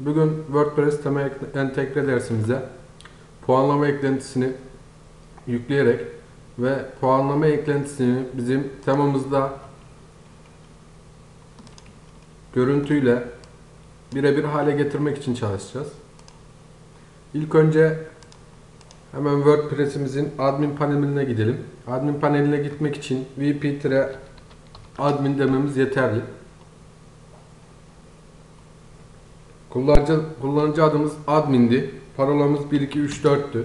Bugün WordPress tema entegre dersimize puanlama eklentisini yükleyerek ve puanlama eklentisini bizim temamızda görüntüyle birebir hale getirmek için çalışacağız. İlk önce hemen WordPress'imizin admin paneline gidelim. Admin paneline gitmek için vp-admin dememiz yeterli. Kullanıcı adımız admin'di. Parolamız 1234'tü.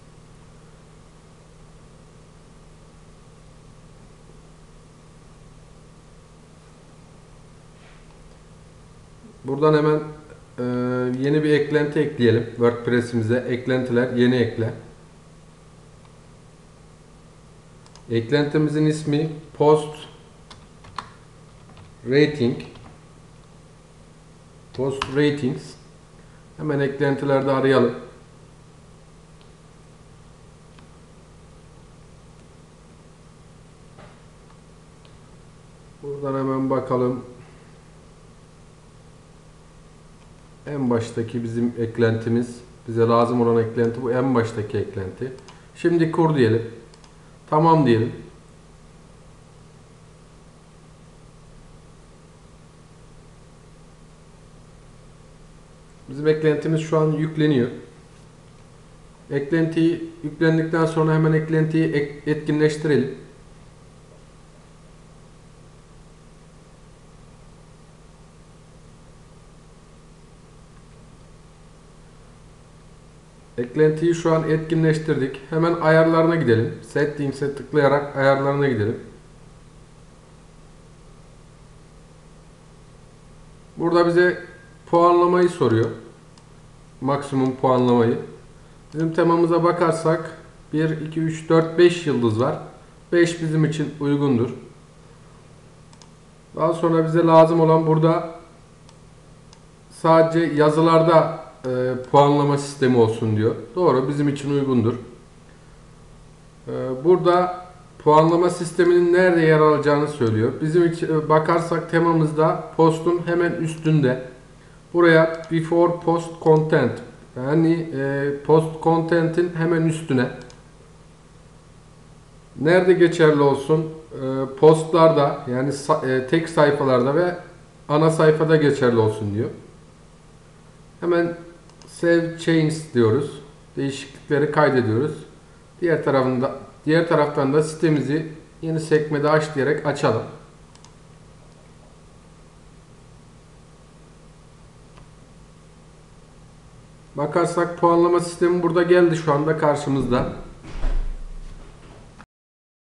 Buradan hemen yeni bir eklenti ekleyelim. WordPress'imize eklentiler, yeni ekle. Eklentimizin ismi Post Ratings. Hemen eklentilerde arayalım. Buradan hemen bakalım. En baştaki bizim eklentimiz, bize lazım olan eklenti bu, en baştaki eklenti. Şimdi kur diyelim. Tamam diyelim. Bizim eklentimiz şu an yükleniyor. Eklentiyi yüklendikten sonra hemen eklentiyi etkinleştirelim. Eklentiyi şu an etkinleştirdik. Hemen ayarlarına gidelim. Settings'e tıklayarak ayarlarına gidelim. Burada bize puanlamayı soruyor. Maksimum puanlamayı. Bizim temamıza bakarsak 1, 2, 3, 4, 5 yıldız var. 5 bizim için uygundur. Daha sonra bize lazım olan burada sadece yazılarda puanlama sistemi olsun diyor. Doğru, bizim için uygundur. Burada puanlama sisteminin nerede yer alacağını söylüyor. Bizim için bakarsak temamızda postun hemen üstünde. Buraya before post content, yani post content'in hemen üstüne. Nerede geçerli olsun? Postlarda, yani tek sayfalarda ve ana sayfada geçerli olsun diyor. Hemen Save Changes diyoruz. Değişiklikleri kaydediyoruz. Diğer taraftan da sitemizi yeni sekmede aç diyerek açalım. Bakarsak puanlama sistemi burada geldi şu anda karşımızda.